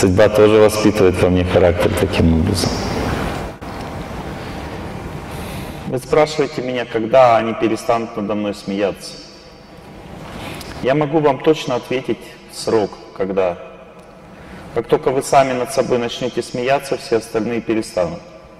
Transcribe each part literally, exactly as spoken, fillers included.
Судьба тоже воспитывает во мне характер таким образом. Вы спрашиваете меня, когда они перестанут надо мной смеяться. Я могу вам точно ответить срок, когда. Как только вы сами над собой начнете смеяться, все остальные перестанут.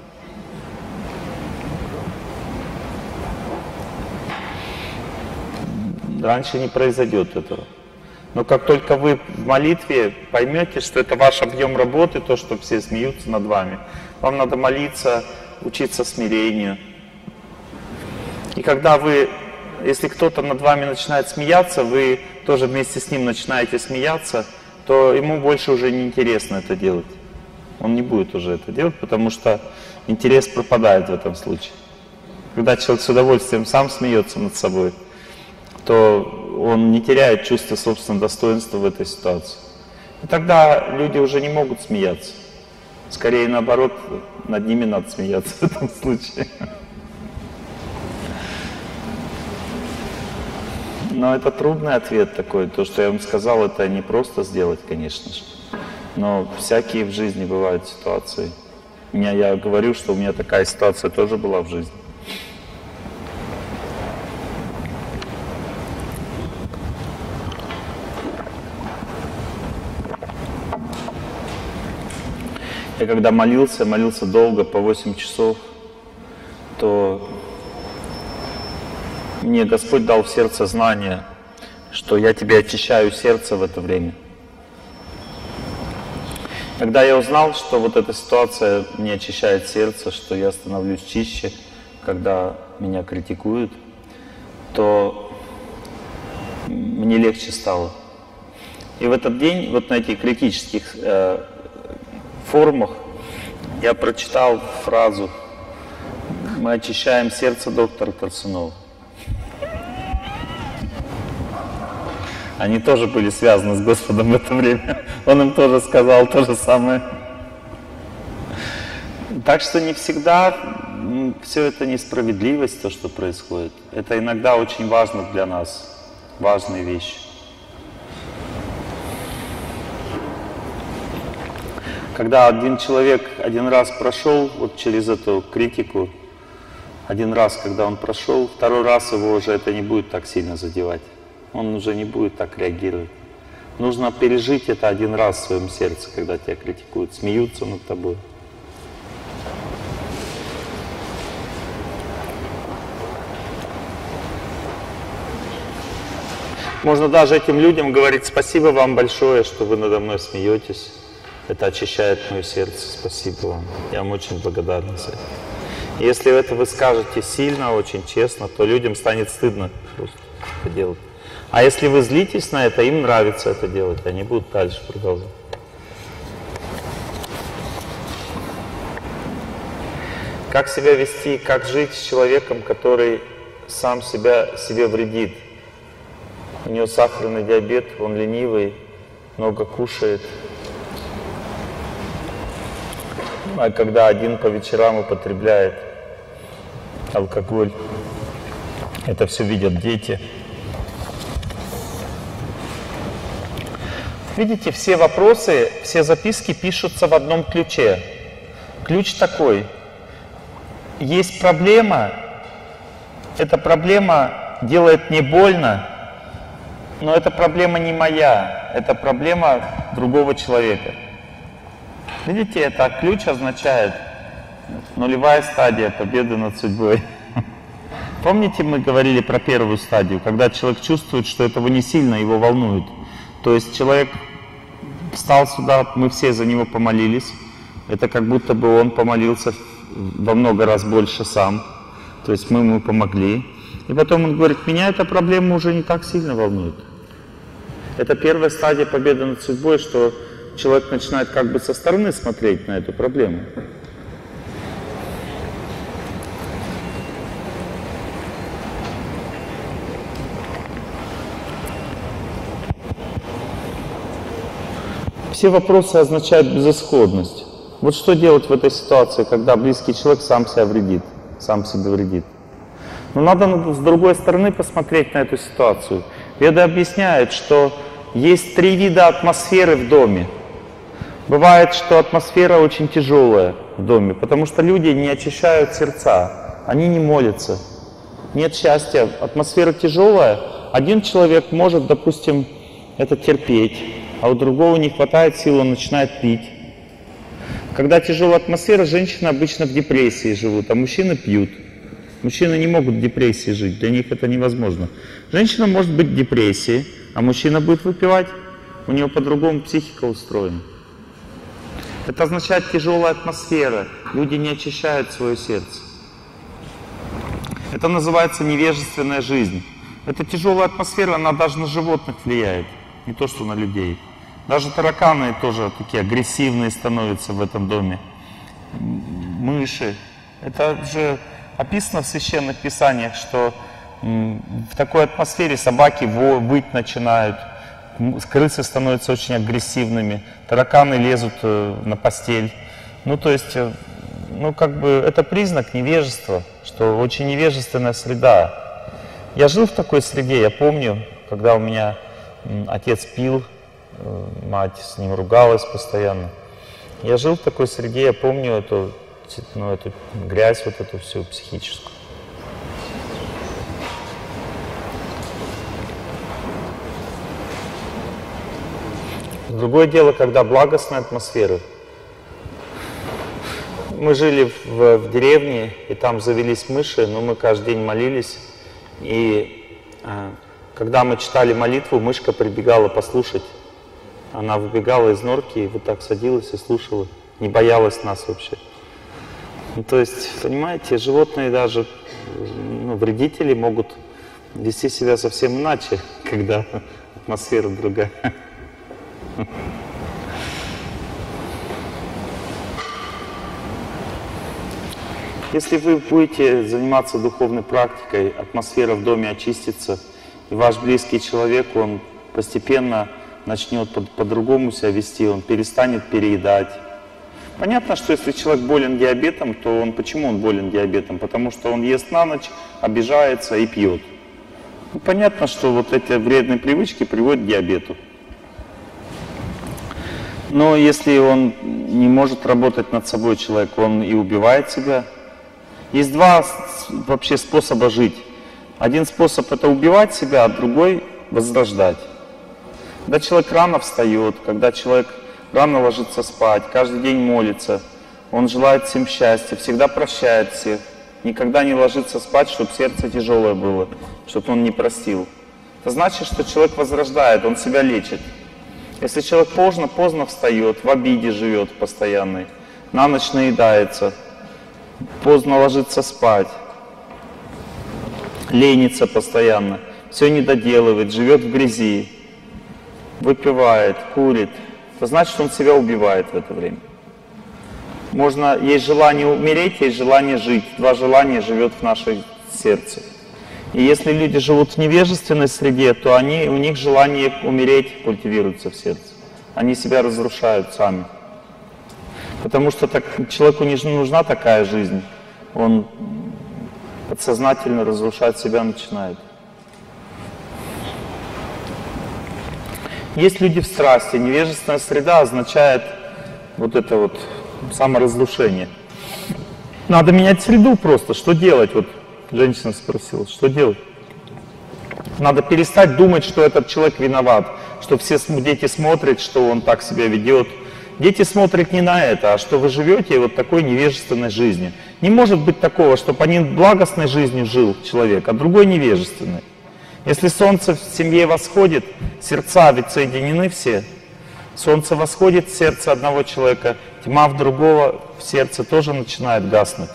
Раньше не произойдет этого. Но как только вы в молитве поймете, что это ваш объем работы, то, что все смеются над вами, вам надо молиться, учиться смирению. И когда вы, если кто-то над вами начинает смеяться, вы тоже вместе с ним начинаете смеяться, то ему больше уже не интересно это делать. Он не будет уже это делать, потому что интерес пропадает в этом случае. Когда человек с удовольствием сам смеется над собой, то он не теряет чувство собственного достоинства в этой ситуации. И тогда люди уже не могут смеяться. Скорее наоборот, над ними надо смеяться в этом случае. Но это трудный ответ такой. То, что я вам сказал, это не просто сделать, конечно же. Но всякие в жизни бывают ситуации. У меня, я говорю, что у меня такая ситуация тоже была в жизни. Я когда молился, молился долго, по восемь часов, то мне Господь дал в сердце знание, что я тебе очищаю сердце в это время. Когда я узнал, что вот эта ситуация мне очищает сердце, что я становлюсь чище, когда меня критикуют, то мне легче стало. И в этот день, вот на этих критических э, форумах, я прочитал фразу «Мы очищаем сердце доктора Тарсунова». Они тоже были связаны с Господом в это время. Он им тоже сказал то же самое. Так что не всегда все это несправедливость, то, что происходит. Это иногда очень важно для нас, важные вещи. Когда один человек один раз прошел вот через эту критику, один раз, когда он прошел, второй раз его уже это не будет так сильно задевать. Он уже не будет так реагировать. Нужно пережить это один раз в своем сердце, когда тебя критикуют, смеются над тобой. Можно даже этим людям говорить: спасибо вам большое, что вы надо мной смеетесь. Это очищает мое сердце. Спасибо вам. Я вам очень благодарен за это. Если это вы скажете сильно, очень честно, то людям станет стыдно просто это делать. А если вы злитесь на это, им нравится это делать, они будут дальше продолжать. Как себя вести, как жить с человеком, который сам себя, себе вредит? У него сахарный диабет, он ленивый, много кушает. А когда один по вечерам употребляет алкоголь, это все видят дети. Видите, все вопросы, все записки пишутся в одном ключе. Ключ такой. Есть проблема, эта проблема делает мне больно, но эта проблема не моя, это проблема другого человека. Видите, это ключ означает нулевая стадия победы над судьбой. Помните, мы говорили про первую стадию, когда человек чувствует, что этого не сильно его волнует. То есть человек встал сюда, мы все за него помолились. Это как будто бы он помолился во много раз больше сам. То есть мы ему помогли. И потом он говорит: меня эта проблема уже не так сильно волнует. Это первая стадия победы над судьбой, что человек начинает как бы со стороны смотреть на эту проблему. Все вопросы означают безысходность. Вот что делать в этой ситуации, когда близкий человек сам себя вредит, сам себе вредит? Но надо с другой стороны посмотреть на эту ситуацию. Веды объясняют, что есть три вида атмосферы в доме. Бывает, что атмосфера очень тяжелая в доме, потому что люди не очищают сердца, они не молятся. Нет счастья, атмосфера тяжелая. Один человек может, допустим, это терпеть, а у другого не хватает сил, он начинает пить. Когда тяжелая атмосфера, женщины обычно в депрессии живут, а мужчины пьют. Мужчины не могут в депрессии жить, для них это невозможно. Женщина может быть в депрессии, а мужчина будет выпивать. У него по-другому психика устроена. Это означает тяжелая атмосфера. Люди не очищают свое сердце. Это называется невежественная жизнь. Эта тяжелая атмосфера, она даже на животных влияет, не то что на людей. Даже тараканы тоже такие агрессивные становятся в этом доме. Мыши. Это же описано в священных писаниях, что в такой атмосфере собаки выть начинают, крысы становятся очень агрессивными, тараканы лезут на постель. Ну, то есть, ну, как бы это признак невежества, что очень невежественная среда. Я жил в такой среде, я помню, когда у меня отец пил, мать с ним ругалась постоянно. Я жил в такой среде, я помню эту, ну, эту грязь, вот эту всю психическую. Другое дело, когда благостная атмосфера. Мы жили в, в деревне, и там завелись мыши, но мы каждый день молились. И э, когда мы читали молитву, мышка прибегала послушать. Она выбегала из норки и вот так садилась и слушала. Не боялась нас вообще. Ну, то есть, понимаете, животные даже, ну, вредители могут вести себя совсем иначе, когда атмосфера другая. Если вы будете заниматься духовной практикой, атмосфера в доме очистится, и ваш близкий человек, он постепенно начнет по-другому себя вести, он перестанет переедать. Понятно, что если человек болен диабетом, то он почему он болен диабетом? Потому что он ест на ночь, обижается и пьет. Ну, понятно, что вот эти вредные привычки приводят к диабету. Но если он не может работать над собой, человек, он и убивает себя. Есть два вообще способа жить. Один способ — это убивать себя, а другой — возрождать. Когда человек рано встает, когда человек рано ложится спать, каждый день молится, он желает всем счастья, всегда прощает всех, никогда не ложится спать, чтобы сердце тяжелое было, чтобы он не простил. Это значит, что человек возрождает, он себя лечит. Если человек поздно, поздно встает, в обиде живет постоянной, на ночь наедается, поздно ложится спать, ленится постоянно, все не доделывает, живет в грязи, выпивает, курит, то значит, что он себя убивает в это время. Можно, есть желание умереть, есть желание жить. Два желания живет в нашем сердце. И если люди живут в невежественной среде, то они, у них желание умереть культивируется в сердце. Они себя разрушают сами. Потому что так, человеку не нужна такая жизнь. Он подсознательно разрушать себя начинает. Есть люди в страсти. Невежественная среда означает вот это вот саморазрушение. Надо менять среду просто. Что делать? Вот женщина спросила, что делать? Надо перестать думать, что этот человек виноват, что все дети смотрят, что он так себя ведет. Дети смотрят не на это, а что вы живете вот такой невежественной жизнью. Не может быть такого, чтобы один благостной жизнью жил человек, а другой невежественной. Если солнце в семье восходит, сердца ведь соединены все. Солнце восходит в сердце одного человека, тьма в другого в сердце тоже начинает гаснуть.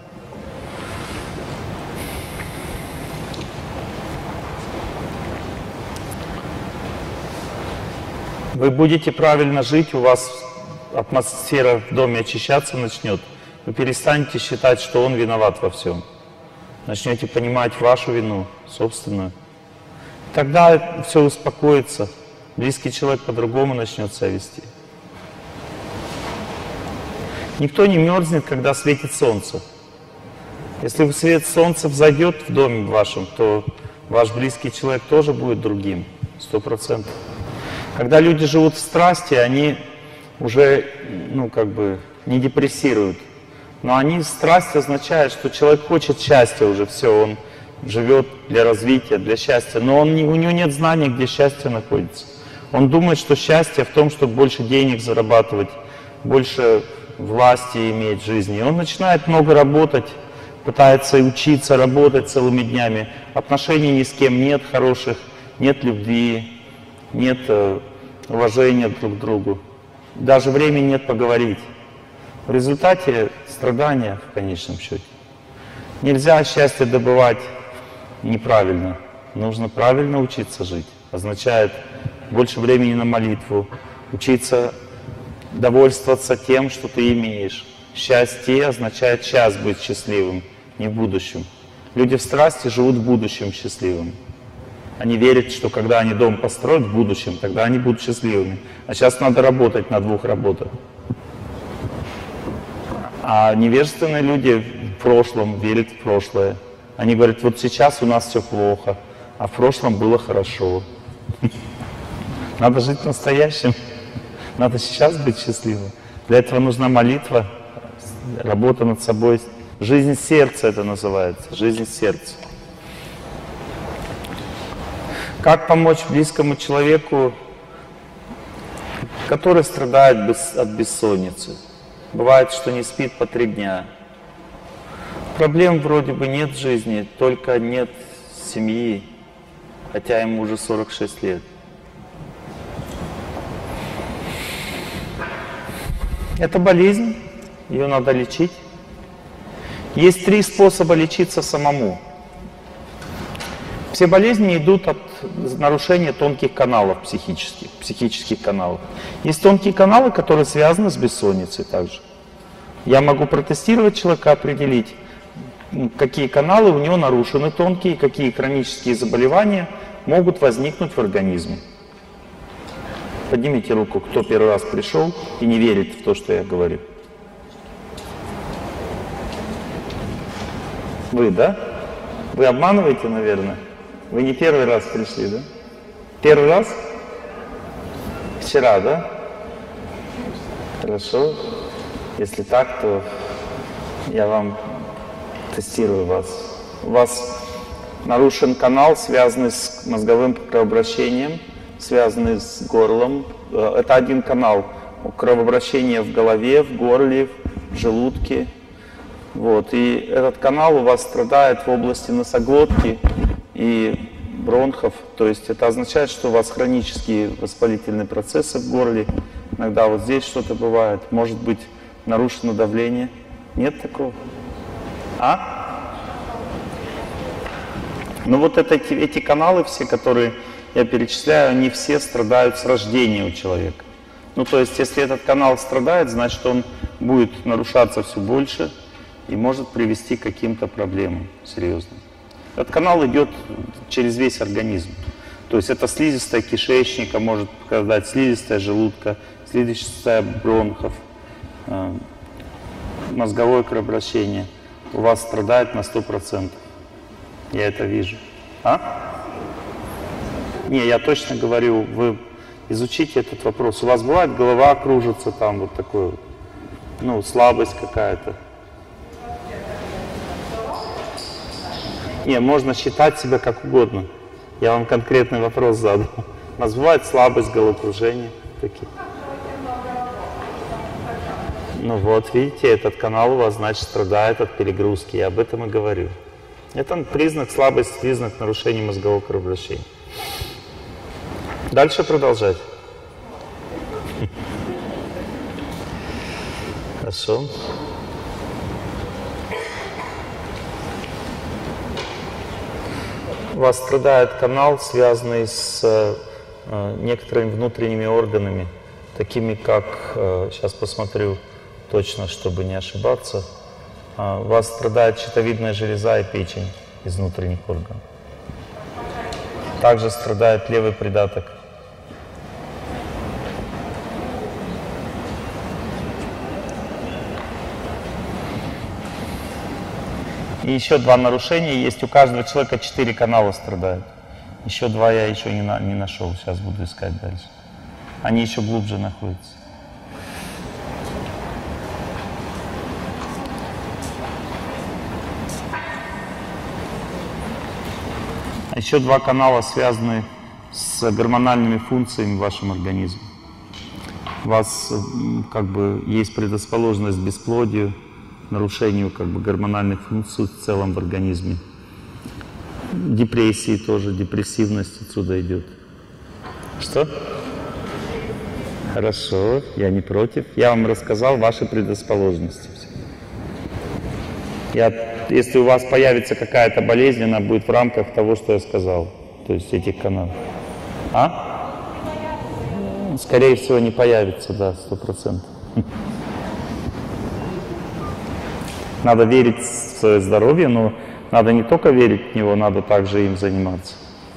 Вы будете правильно жить, у вас атмосфера в доме очищаться начнет. Вы перестанете считать, что он виноват во всем. Начнете понимать вашу вину, собственную. Тогда все успокоится. Близкий человек по-другому начнет себя вести. Никто не мерзнет, когда светит солнце. Если свет солнца взойдет в доме вашем, то ваш близкий человек тоже будет другим, сто процентов. Когда люди живут в страсти, они уже, ну, как бы, не депрессируют. Но они, страсть означает, что человек хочет счастья уже, все, он живет для развития, для счастья. Но он не, у него нет знаний, где счастье находится. Он думает, что счастье в том, чтобы больше денег зарабатывать, больше власти иметь в жизни. И он начинает много работать, пытается учиться, работать целыми днями. Отношений ни с кем нет хороших, нет любви, нет э, уважения друг к другу. Даже времени нет поговорить. В результате страдания в конечном счете. Нельзя счастье добывать неправильно. Нужно правильно учиться жить. Означает больше времени на молитву, учиться довольствоваться тем, что ты имеешь. Счастье означает сейчас быть счастливым, не в будущем. Люди в страсти живут в будущем счастливым. Они верят, что когда они дом построят в будущем, тогда они будут счастливыми. А сейчас надо работать на двух работах. А невежественные люди в прошлом верят в прошлое. Они говорят, вот сейчас у нас все плохо, а в прошлом было хорошо. Надо жить настоящим. Надо сейчас быть счастливым. Для этого нужна молитва, работа над собой. Жизнь сердца это называется. Жизнь сердца. Как помочь близкому человеку, который страдает от бессонницы? Бывает, что не спит по три дня. Проблем вроде бы нет в жизни, только нет семьи, хотя ему уже сорок шесть лет. Это болезнь, ее надо лечить. Есть три способа лечиться самому. Все болезни идут от нарушения тонких каналов психических, психических каналов. Есть тонкие каналы, которые связаны с бессонницей также. Я могу протестировать человека, определить, какие каналы у него нарушены тонкие, какие хронические заболевания могут возникнуть в организме. Поднимите руку, кто первый раз пришел и не верит в то, что я говорю. Вы, да? Вы обманываете, наверное? Вы не первый раз пришли, да? Первый раз? Вчера, да? Хорошо. Если так, то я вам тестирую вас. У вас нарушен канал, связанный с мозговым кровообращением, связанный с горлом. Это один канал. Кровообращение в голове, в горле, в желудке. Вот. И этот канал у вас страдает в области носоглотки и бронхов. То есть это означает, что у вас хронические воспалительные процессы в горле. Иногда вот здесь что-то бывает. Может быть нарушено давление. Нет такого? А? Ну вот это, эти, эти каналы все, которые я перечисляю, они все страдают с рождения у человека. Ну то есть если этот канал страдает, значит он будет нарушаться все больше и может привести к каким-то проблемам серьезным. Этот канал идет через весь организм. То есть это слизистая кишечника, может показать слизистая желудка, слизистая бронхов, э, мозговое кровообращение. У вас страдает на сто процентов. Я это вижу. А? Не, я точно говорю, вы изучите этот вопрос. У вас бывает голова кружится, там вот такой вот, ну, слабость какая-то. Не, можно считать себя как угодно. Я вам конкретный вопрос задал. У нас бывает слабость, головокружение такие. Ну вот, видите, этот канал у вас, значит, страдает от перегрузки. Я об этом и говорю. Это признак слабости, признак нарушения мозгового кровообращения. Дальше продолжать. Хорошо. У вас страдает канал, связанный с э, некоторыми внутренними органами, такими как, э, сейчас посмотрю точно, чтобы не ошибаться, э, у вас страдает щитовидная железа и печень из внутренних органов. Также страдает левый придаток. И еще два нарушения есть. У каждого человека четыре канала страдают. Еще два я еще не, на, не нашел. Сейчас буду искать дальше. Они еще глубже находятся. Еще два канала связаны с гормональными функциями в вашем организме. У вас как бы есть предрасположенность к бесплодию, нарушению как бы гормональных функций в целом в организме. Депрессии тоже, депрессивность отсюда идет. Что? Хорошо, я не против. Я вам рассказал ваши предрасположенности. Я, если у вас появится какая-то болезнь, она будет в рамках того, что я сказал. То есть этих каналов. А? Скорее всего, не появится, да, сто процентов. Надо верить в свое здоровье, но надо не только верить в него, надо также им заниматься.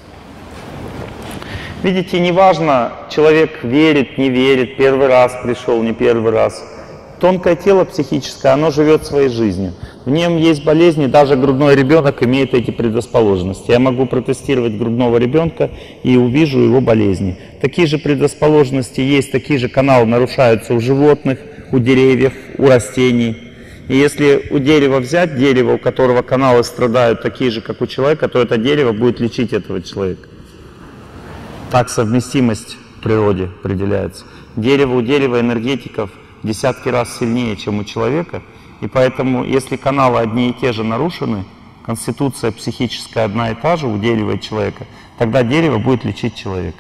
Видите, неважно, человек верит, не верит, первый раз пришел, не первый раз. Тонкое тело психическое, оно живет своей жизнью. В нем есть болезни, даже грудной ребенок имеет эти предрасположенности. Я могу протестировать грудного ребенка и увижу его болезни. Такие же предрасположенности есть, такие же каналы нарушаются у животных, у деревьев, у растений. И если у дерева взять дерево, у которого каналы страдают такие же, как у человека, то это дерево будет лечить этого человека. Так совместимость в природе определяется. Дерево у дерева энергетиков в десятки раз сильнее, чем у человека. И поэтому, если каналы одни и те же нарушены, конституция психическая одна и та же у дерева и человека, тогда дерево будет лечить человека.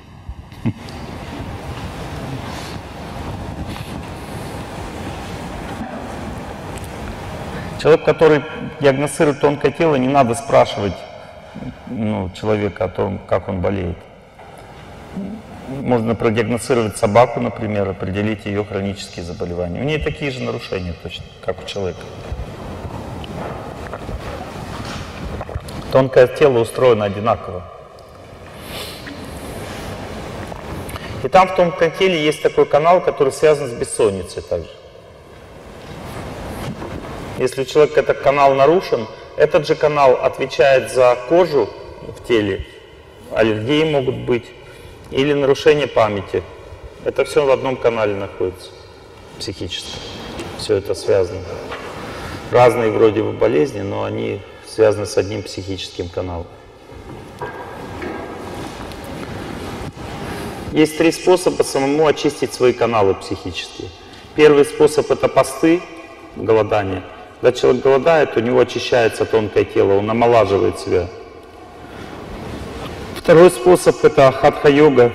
Человек, который диагностирует тонкое тело, не надо спрашивать ну, человека о том, как он болеет. Можно продиагностировать собаку, например, определить ее хронические заболевания. У нее такие же нарушения точно, как у человека. Тонкое тело устроено одинаково. И там в тонком теле есть такой канал, который связан с бессонницей также. Если у человека этот канал нарушен, этот же канал отвечает за кожу в теле, аллергии могут быть, или нарушение памяти. Это все в одном канале находится, психически. Все это связано. Разные вроде бы болезни, но они связаны с одним психическим каналом. Есть три способа самому очистить свои каналы психические. Первый способ — это посты, голодание. Когда человек голодает, у него очищается тонкое тело, он омолаживает себя. Второй способ — это хатха-йога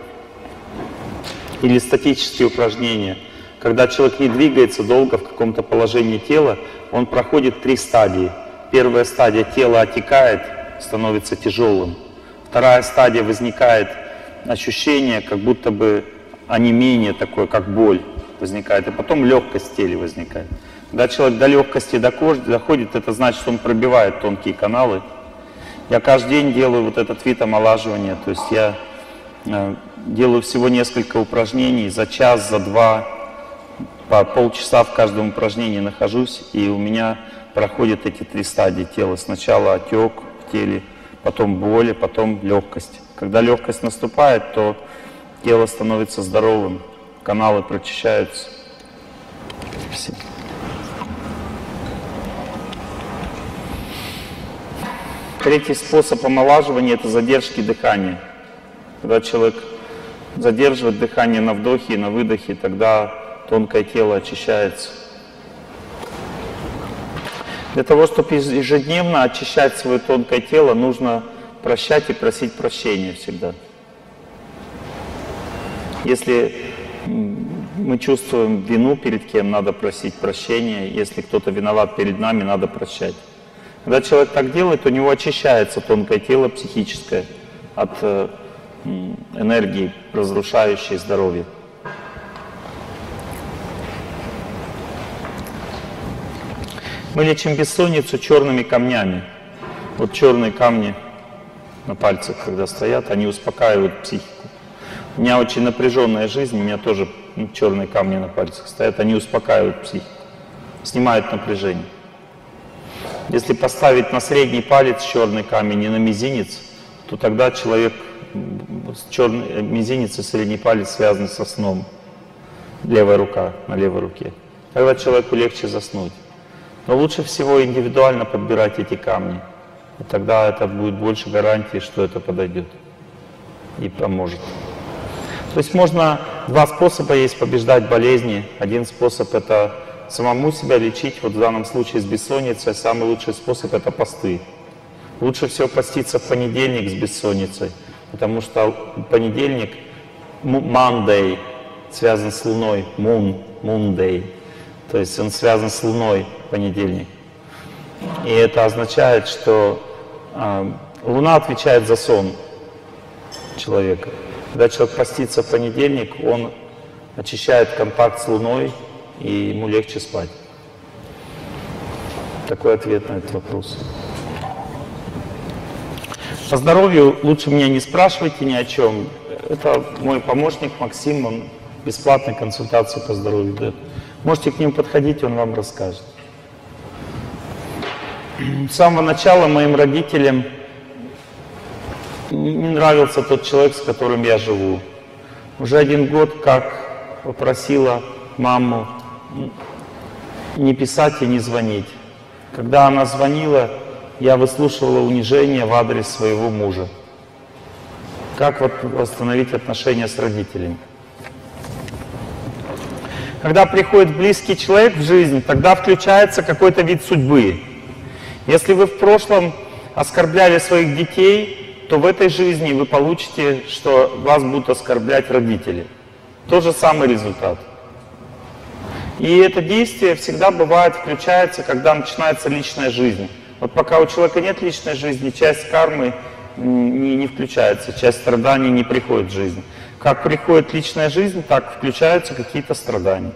или статические упражнения. Когда человек не двигается долго в каком-то положении тела, он проходит три стадии. Первая стадия — тело отекает, становится тяжелым. Вторая стадия — возникает ощущение, как будто бы онемение такое, как боль возникает. И потом легкость в теле возникает. Когда человек до легкости доходит, это значит, что он пробивает тонкие каналы. Я каждый день делаю вот этот вид омолаживания, то есть я э, делаю всего несколько упражнений, за час, за два, по полчаса в каждом упражнении нахожусь, и у меня проходят эти три стадии тела. Сначала отек в теле, потом боль, потом легкость. Когда легкость наступает, то тело становится здоровым, каналы прочищаются. Спасибо. Третий способ омолаживания — это задержки дыхания. Когда человек задерживает дыхание на вдохе и на выдохе, тогда тонкое тело очищается. Для того, чтобы ежедневно очищать свое тонкое тело, нужно прощать и просить прощения всегда. Если мы чувствуем вину перед кем, надо просить прощения. Если кто-то виноват перед нами, надо прощать. Когда человек так делает, у него очищается тонкое тело психическое от э, энергии, разрушающей здоровье. Мы лечим бессонницу черными камнями. Вот черные камни на пальцах, когда стоят, они успокаивают психику. У меня очень напряженная жизнь, у меня тоже черные камни на пальцах стоят, они успокаивают психику, снимают напряжение. Если поставить на средний палец черный камень и на мизинец, то тогда человек, черный, мизинец и средний палец связаны со сном. Левая рука на левой руке. Тогда человеку легче заснуть. Но лучше всего индивидуально подбирать эти камни. И тогда это будет больше гарантии, что это подойдет и поможет. То есть можно, два способа есть побеждать болезни. Один способ — это самому себя лечить. Вот в данном случае с бессонницей самый лучший способ — это посты. Лучше всего поститься в понедельник с бессонницей, потому что понедельник, Monday, связан с Луной, Moon, Moonday. То есть он связан с Луной, понедельник. И это означает, что э, Луна отвечает за сон человека. Когда человек постится в понедельник, он очищает контакт с Луной, и ему легче спать. Такой ответ на этот вопрос. По здоровью лучше меня не спрашивайте ни о чем. Это мой помощник Максим, он бесплатные консультации по здоровью дает. Можете к нему подходить, он вам расскажет. С самого начала моим родителям не нравился тот человек, с которым я живу. Уже один год как попросила маму не писать и не звонить. Когда она звонила, я выслушивала унижение в адрес своего мужа. Как вот восстановить отношения с родителями? Когда приходит близкий человек в жизнь, тогда включается какой-то вид судьбы. Если вы в прошлом оскорбляли своих детей, то в этой жизни вы получите, что вас будут оскорблять родители. Тот же самый результат. И это действие всегда бывает, включается, когда начинается личная жизнь. Вот пока у человека нет личной жизни, часть кармы не, не включается, часть страданий не приходит в жизнь. Как приходит личная жизнь, так включаются какие-то страдания.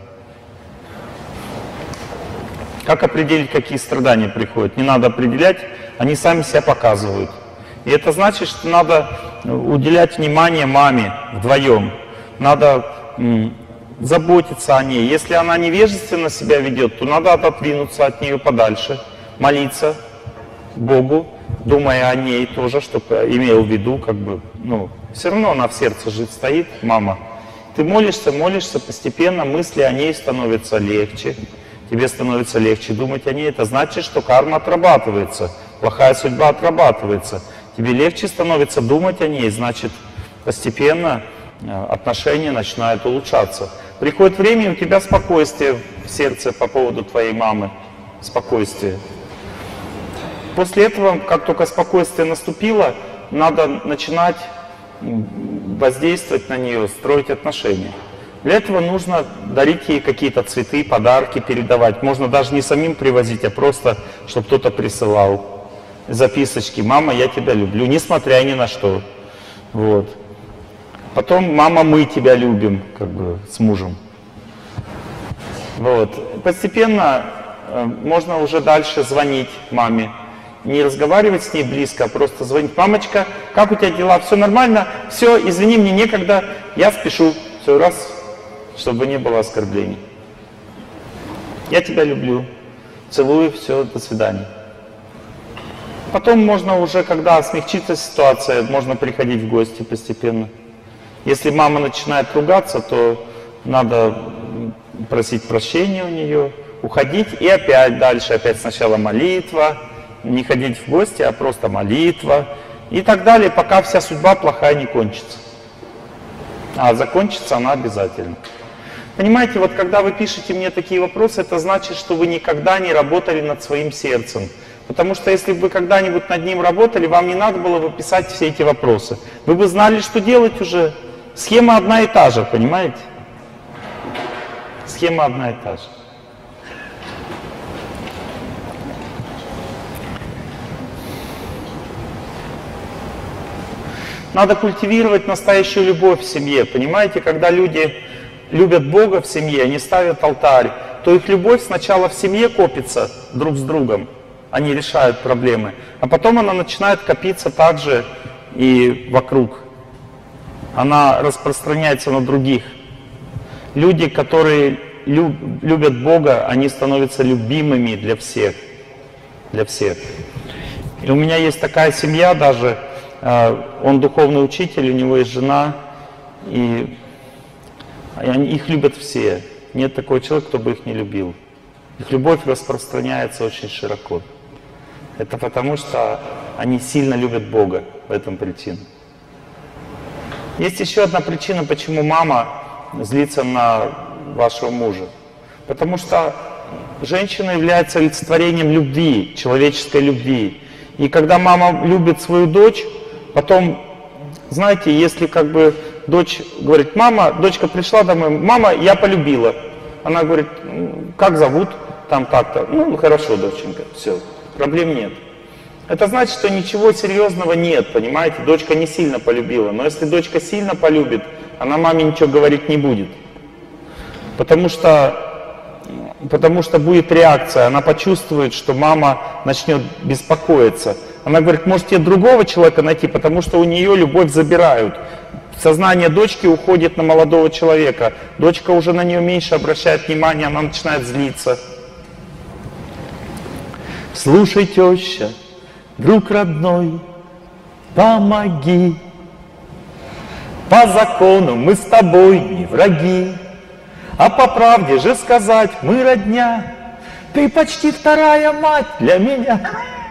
Как определить, какие страдания приходят? Не надо определять, они сами себя показывают. И это значит, что надо уделять внимание маме вдвоем. Надо м, заботиться о ней. Если она невежественно себя ведет, то надо отодвинуться от нее подальше, молиться Богу, думая о ней тоже, чтобы имел в виду, как бы, ну, все равно она в сердце жить стоит, мама. Ты молишься, молишься, постепенно мысли о ней становятся легче. Тебе становится легче думать о ней. Это значит, что карма отрабатывается, плохая судьба отрабатывается. Тебе легче становится думать о ней, значит, постепенно отношения начинают улучшаться. Приходит время, и у тебя спокойствие в сердце по поводу твоей мамы. Спокойствие. После этого, как только спокойствие наступило, надо начинать воздействовать на нее, строить отношения. Для этого нужно дарить ей какие-то цветы, подарки передавать. Можно даже не самим привозить, а просто, чтобы кто-то присылал. Записочки: «Мама, я тебя люблю», несмотря ни на что. Вот. Потом: «Мама, мы тебя любим», как бы с мужем. Вот. Постепенно э, можно уже дальше звонить маме. Не разговаривать с ней близко, а просто звонить: «Мамочка, как у тебя дела? Все нормально? Все, извини, мне некогда, я спешу». Все, раз, чтобы не было оскорблений. «Я тебя люблю. Целую, все, до свидания». Потом можно уже, когда смягчится ситуация, можно приходить в гости постепенно. Если мама начинает ругаться, то надо просить прощения у нее, уходить и опять дальше. Опять сначала молитва, не ходить в гости, а просто молитва и так далее, пока вся судьба плохая не кончится. А закончится она обязательно. Понимаете, вот когда вы пишете мне такие вопросы, это значит, что вы никогда не работали над своим сердцем. Потому что если бы вы когда-нибудь над ним работали, вам не надо было бы писать все эти вопросы. Вы бы знали, что делать уже. Схема одна и та же, понимаете? Схема одна и та же. Надо культивировать настоящую любовь в семье. Понимаете, когда люди любят Бога в семье, они ставят алтарь, то их любовь сначала в семье копится друг с другом. Они решают проблемы, а потом она начинает копиться также и вокруг. Она распространяется на других. Люди, которые люб, любят Бога, они становятся любимыми для всех. Для всех. И у меня есть такая семья даже, э, он духовный учитель, у него есть жена, и они, их любят все. Нет такого человека, кто бы их не любил. Их любовь распространяется очень широко. Это потому, что они сильно любят Бога. В этом причина. Есть еще одна причина, почему мама злится на вашего мужа. Потому что женщина является олицетворением любви, человеческой любви. И когда мама любит свою дочь, потом, знаете, если как бы дочь говорит: мама, дочка пришла домой, мама, я полюбила. Она говорит: как зовут? Там так-то. Ну, хорошо, доченька, все, проблем нет. Это значит, что ничего серьезного нет, понимаете? Дочка не сильно полюбила. Но если дочка сильно полюбит, она маме ничего говорить не будет. Потому что, потому что будет реакция. Она почувствует, что мама начнет беспокоиться. Она говорит: может, тебе другого человека найти, потому что у нее любовь забирают. Сознание дочки уходит на молодого человека. Дочка уже на нее меньше обращает внимание, она начинает злиться. Слушай, теща, друг родной, помоги. По закону мы с тобой не враги, а по правде же сказать мы родня. Ты почти вторая мать для меня.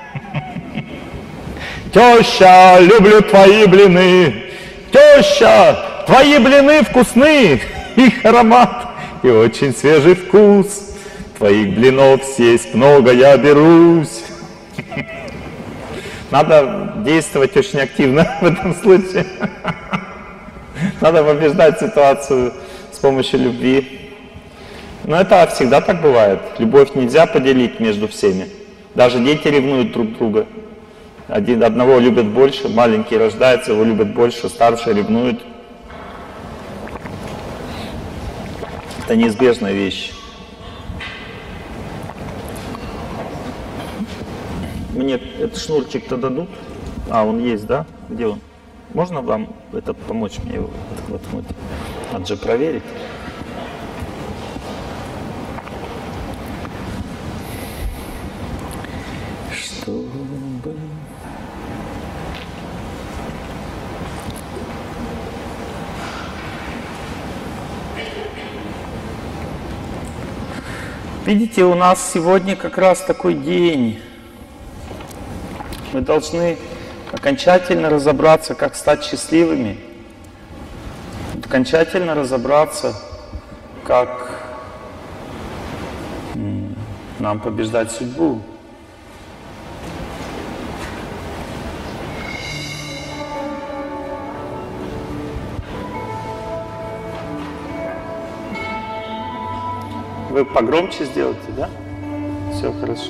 Теща, люблю твои блины. Теща, твои блины вкусны. Их аромат и очень свежий вкус. Твоих блинов съесть много я берусь. Надо действовать очень активно в этом случае. Надо побеждать ситуацию с помощью любви. Но это всегда так бывает. Любовь нельзя поделить между всеми. Даже дети ревнуют друг друга. Один, одного любят больше, маленький рождается, его любят больше, старший ревнует. Это неизбежная вещь. Мне этот шнурчик-то дадут? А, он есть, да? Где он? Можно вам это помочь мне его воткнуть? Надо же проверить. Чтобы... Видите, у нас сегодня как раз такой день. Мы должны окончательно разобраться, как стать счастливыми. Окончательно разобраться, как нам побеждать судьбу. Вы погромче сделайте, да? Все хорошо.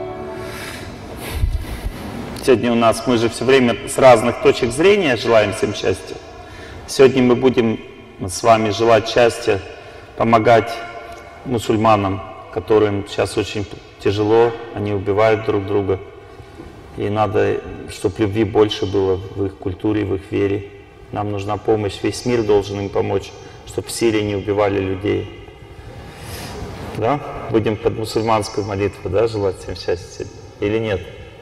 Сегодня у нас, мы же все время с разных точек зрения желаем всем счастья. Сегодня мы будем с вами желать счастья, помогать мусульманам, которым сейчас очень тяжело, они убивают друг друга. И надо, чтобы любви больше было в их культуре, в их вере. Нам нужна помощь, весь мир должен им помочь, чтобы в Сирии не убивали людей. Да? Будем под мусульманскую молитву, да, желать всем счастья или нет?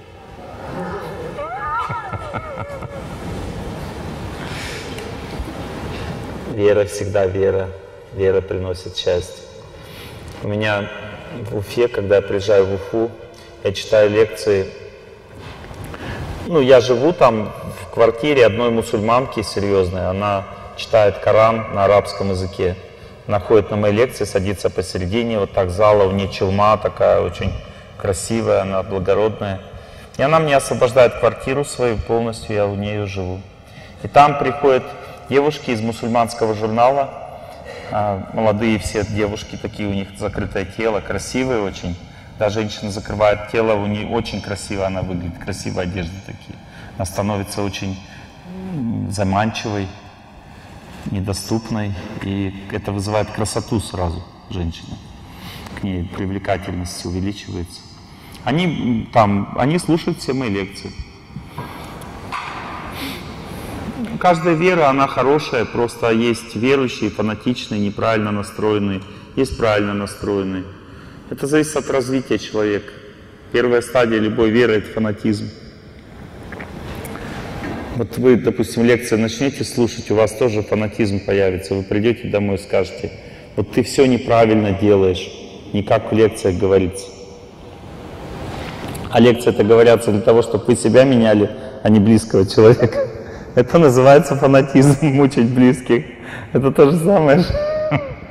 Вера всегда вера. Вера приносит счастье. У меня в Уфе, когда я приезжаю в Уфу, я читаю лекции. Ну, я живу там в квартире одной мусульманки серьезной. Она читает Коран на арабском языке. Она ходит на мои лекции, садится посередине, вот так зала, у нее челма такая, очень красивая, она благородная. И она мне освобождает квартиру свою полностью, я у нее живу. И там приходят девушки из мусульманского журнала, молодые все девушки, такие у них закрытое тело, красивые очень. Когда женщина закрывает тело, у нее очень красиво она выглядит, красивые одежды такие. Она становится очень заманчивой, недоступной, и это вызывает красоту сразу женщины. К ней привлекательность увеличивается. Они там, они слушают все мои лекции. Каждая вера, она хорошая, просто есть верующие, фанатичные, неправильно настроенные, есть правильно настроенные. Это зависит от развития человека. Первая стадия любой веры — это фанатизм. Вот вы, допустим, лекцию начнете слушать, у вас тоже фанатизм появится. Вы придете домой и скажете: вот ты все неправильно делаешь, не как в лекциях говорится. А лекции это говорятся для того, чтобы вы себя меняли, а не близкого человека. Это называется фанатизм, мучить близких. Это то же самое.